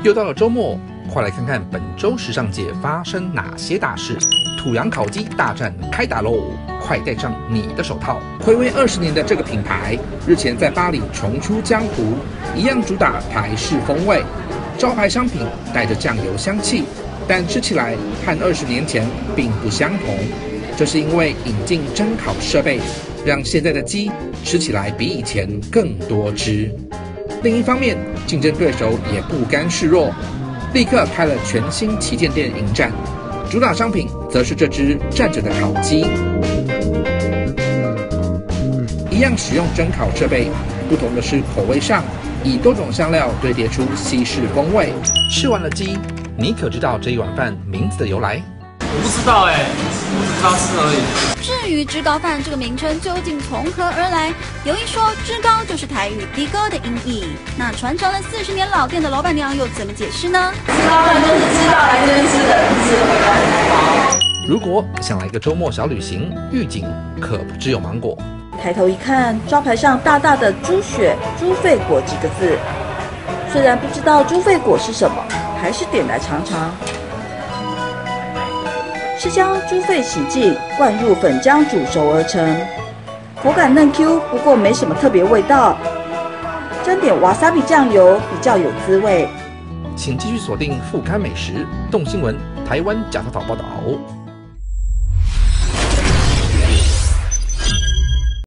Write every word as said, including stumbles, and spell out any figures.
又到了周末，快来看看本周时尚界发生哪些大事。土洋烤鸡大战开打喽！快戴上你的手套。暌违二十年的这个品牌，日前在巴黎重出江湖，一样主打台式风味，招牌商品带着酱油香气，但吃起来和二十年前并不相同。这是因为引进蒸烤设备，让现在的鸡吃起来比以前更多汁。另一方面，竞争对手也不甘示弱，立刻开了全新旗舰店迎战，主打商品则是这只站着的烤鸡。一样使用蒸烤设备，不同的是口味上以多种香料堆叠出西式风味。吃完了鸡，你可知道这一碗饭名字的由来？ 我不知道哎、欸，我只知道吃而已。 至于芝高饭这个名称究竟从何而来，有一说芝高就是台语的哥的音译，那传承了四十年老店的老板娘又怎么解释呢？ 芝高饭就是知道来这边吃的人是回来才好。 如果想来个周末小旅行，预警可不只有芒果。 抬头一看，招牌上大大的猪血猪肺果几个字，虽然不知道猪肺果是什么，还是点来尝尝。是将猪肺洗净，灌入粉浆煮熟而成，口感嫩 Q， 不过没什么特别味道。沾点瓦萨比酱油比较有滋味。 请继续锁定副刊美食动新闻台湾假头岛报道。